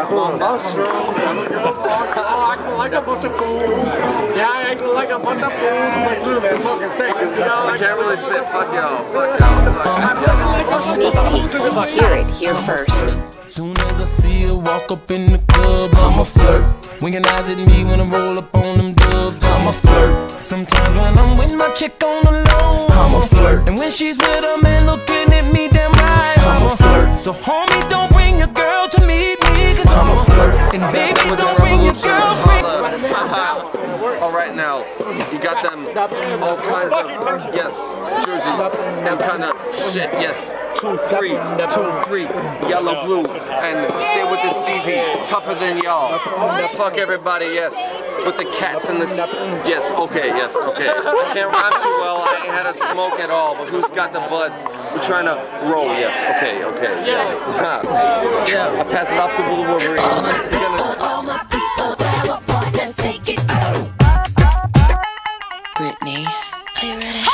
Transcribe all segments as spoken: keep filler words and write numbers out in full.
Mushrooms. Oh, acting like a bunch of fools. Yeah, acting like a bunch of fools. Like, dude, they're fucking sick. I can't really spit. Fuck y'all. Fuck y'all. Sneak peek. Hear it here first. Soon as I see her walk up in the club, I'm a flirt. Winking eyes at me when I roll up on them dubs, I'm a flirt. Sometimes when I'm with my chick on the low, I'm a flirt. And when she's with a man looking at me damn right, I'm a flirt. So homie, don't bring your girl to meet me, cause I'm a flirt. And baby, don't bring your girlfriend. Alright now, you got them all kinds of, yes, jerseys and kind of shit, yes. Two, three, two, three, yellow, blue, and stay with this C Z, tougher than y'all. Fuck everybody, yes. With the cats and the, yes, okay, yes, okay. I can't rhyme too well, I ain't had a smoke at all, but who's got the buds? We're trying to roll, yes, okay, okay, yes. Yeah. I pass it off to Blue Wolverine. All my people grab a partner, take it out. Brittany, are you ready?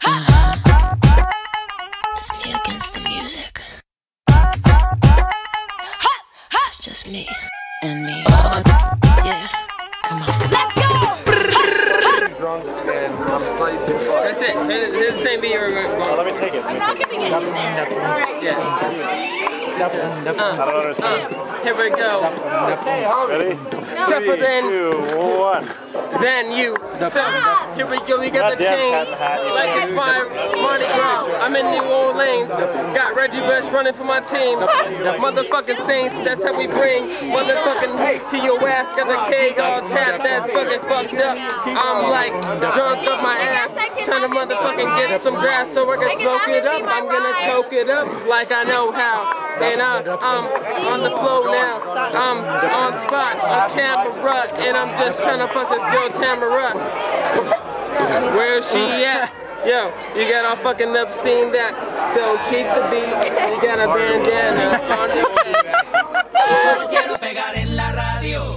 It's me against the music. It's just me and me. Yeah, come on. Let's go! Drunk and I'm slightly too far. That's it. Here's the same beat you're going. Oh, let me take it. I'm not giving it in there. Alright. Yeah. I don't understand. Uh, here we go. Ready? Tougher than, Two, one. than you. So, here we go. We got the Goddamn chains. Cat in the Hat. Like it's my Mardi Gras. I'm in New Orleans. Got Reggie Bush running for my team. Motherfucking Saints, that's how we bring motherfucking hate to your ass. Got the keg all tapped, that's fucking fucked up. I'm like drunk up my ass. Trying to motherfucking get some grass so I can smoke it up. I'm gonna choke it up like I know how. And I, I'm on the flow now. I'm on spot, on camera, and I'm just trying to fuck this girl Tamara. Where is she at? Yo, you got all fucking never seen that. So keep the beat. You got a bandana on your head. Yo solo quiero pegar en la radio.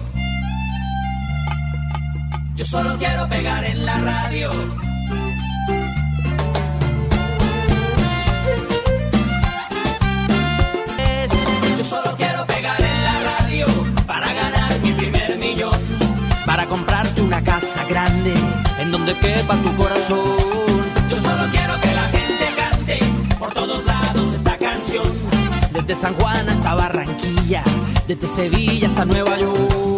Yo solo quiero pegar en la radio. Yo solo quiero pegar en la radio para ganar mi primer millón, para comprarte una casa grande en donde quepa tu corazón. Yo solo quiero que la gente cante por todos lados esta canción, desde San Juan hasta Barranquilla, desde Sevilla hasta Nueva York.